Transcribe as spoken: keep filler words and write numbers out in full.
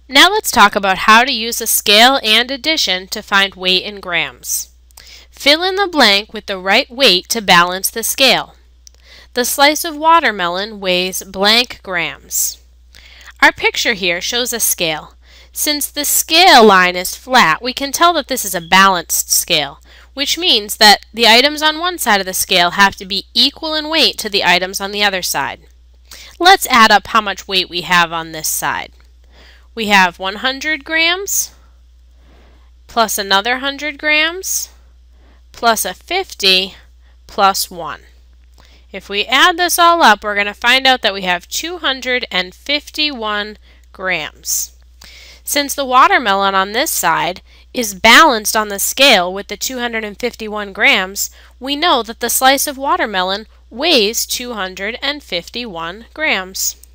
Now let's talk about how to use a scale and addition to find weight in grams. Fill in the blank with the right weight to balance the scale. The slice of watermelon weighs blank grams. Our picture here shows a scale. Since the scale line is flat, we can tell that this is a balanced scale, which means that the items on one side of the scale have to be equal in weight to the items on the other side. Let's add up how much weight we have on this side. We have one hundred grams plus another one hundred grams plus a fifty plus one. If we add this all up, we're going to find out that we have two hundred fifty-one grams. Since the watermelon on this side is balanced on the scale with the two hundred fifty-one grams, we know that the slice of watermelon weighs two hundred fifty-one grams.